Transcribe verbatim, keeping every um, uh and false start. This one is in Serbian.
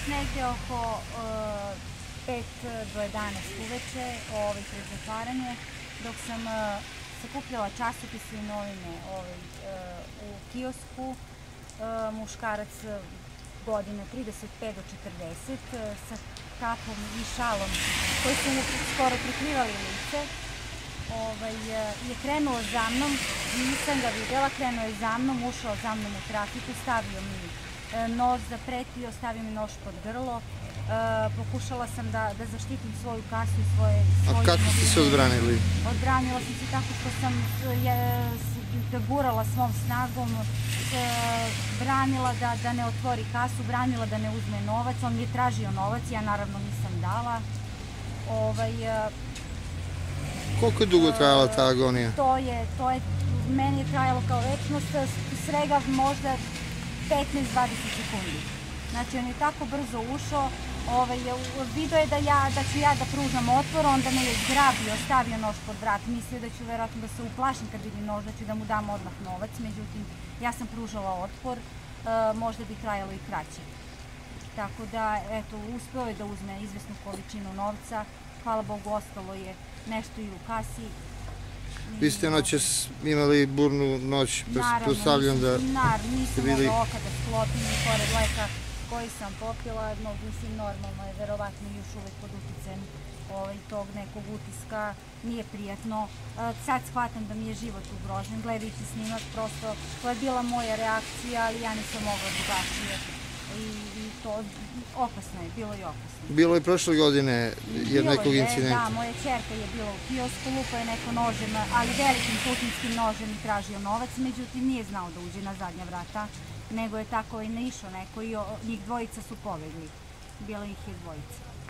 negde oko pet do jedanaest uveče pred zatvaranje, dok sam sakupljala časopise i novine u kiosku. Muškarac godina trideset pet do četrdeset sa kapom i šalom koji su mu skoro prikrivali lice je krenuo za mnom, nisam ga videla, krenuo je za mnom, ušao za mnom u trafiku, stavio mi nož, zapretio, stavio mi nož pod grlo. Pokušala sam da zaštitim svoju kasu i svoje... A kako ste se odbranili? Odbranila sam se tako što sam gurala svom snagom, branila da ne otvori kasu, branila da ne uzme novac. On mi je tražio novac, ja naravno nisam dala. Koliko je dugo trajala ta agonija? To je, meni je trajalo kao večnost, svega možda petnaest do dvadeset sekundi. Znači, on je tako brzo ušao, vidio je da ću ja da pružam otpor, onda me je zgrabio, stavio nož pod vrat, mislio da ću verovatno da se uplašim kad vidim nož, da ću da mu dam odmah novac, međutim, ja sam pružala otpor, možda bi trajalo i kraće. Tako da, eto, uspeo je da uzme izvesnu količinu novca, hvala Bogu, ostalo je nešto i u kasi. Vi ste noćas imali burnu noć, pretpostavljam da... Naravno, nisam mogla oka da sklopim i pored leka koji sam popila, mislim, normalno je, verovatno još uvek pod uticajem tog nekog utiska, nije prijatno. Sad shvatam da mi je život ugrožen, gledajući snimak, prosto, to je bila moja reakcija, ali ja nisam mogla drugačije. I to, opasno je, bilo je opasno. Bilo je prošle godine nekog incidenta? Bilo je, da, moja ćerka je bila u kiosku, lupa je neko nožem, ali velikim putničkim nožem i tražio novac, međutim nije znao da uđe na zadnja vrata, nego je tako i naišao neko i njih dvojica su pobegli. Bilo ih je dvojica.